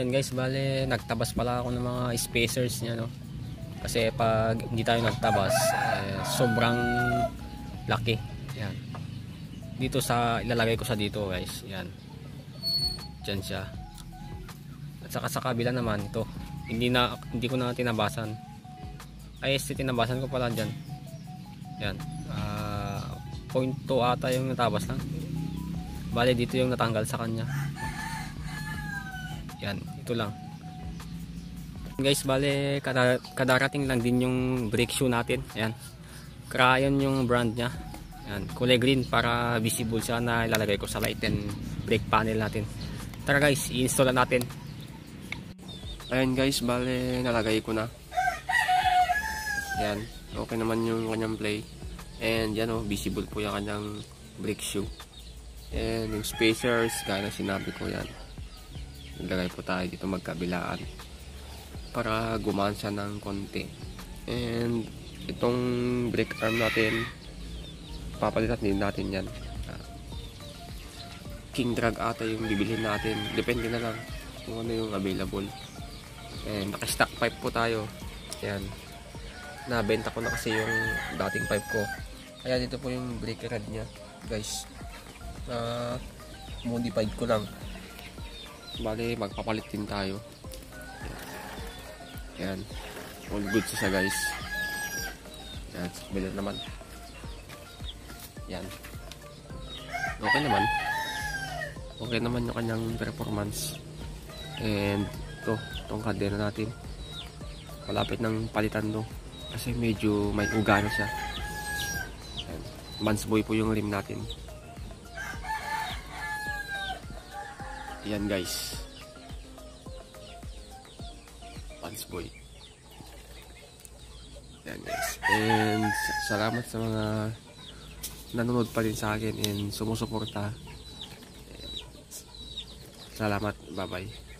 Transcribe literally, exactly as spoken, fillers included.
Ayan guys, bale nagtabas pala ako ng mga spacers niya, no. Kasi pag hindi tayo nagtabas, eh, sobrang laki. Ayan. Dito sa ilalagay ko sa dito guys. Ayan. Diyan siya. At saka sa kabila naman ito. Hindi na hindi ko na tinabasan. Ay, este tinabasan ko pala diyan. Ayan. Uh, point two ata yung natabas lang. Bale dito yung natanggal sa kanya. Yan, ito lang. Guys, bale kadarating lang din yung brake shoe natin. Ayan. Crayon yung brand nya. Ayan, kulay green para visible siya na ilalagay ko sa light and brake panel natin. Tara guys, i-install na natin. Ayan guys, bale nalagay ko na. Ayan, okay naman yung kanyang play. And yan o, oh, visible po yung kanyang brake shoe. And yung spacers, gaya na sinabi ko, yan. Nilagay po tayo dito magkabilaan para gumaan siya ng konti. And itong brake arm natin, papalitan din natin yan. King drag ata yung bibilhin natin, depende na lang kung ano yung available. And naka-stock pipe po tayo. Yan, nabenta ko na kasi yung dating pipe ko, kaya dito po yung brake rod nya guys, na uh, modified ko lang. Bale magpapalit din tayo. Yan, all good siya guys. Yan, bilhin naman. Yan, okay naman. Okay naman yung kanyang performance. And ito, itong kadena natin, malapit ng palitan to kasi medyo may uga na siya. Yan, Mansboy po yung rim natin. Yan guys, Mansboy. Yan guys, and salamat sa mga nanonood pa rin sa akin and sumusuporta. Salamat, bye bye.